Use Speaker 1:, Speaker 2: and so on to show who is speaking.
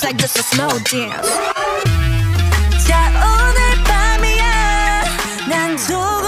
Speaker 1: like just a slow dance. 자 오늘 밤이야 난 좋아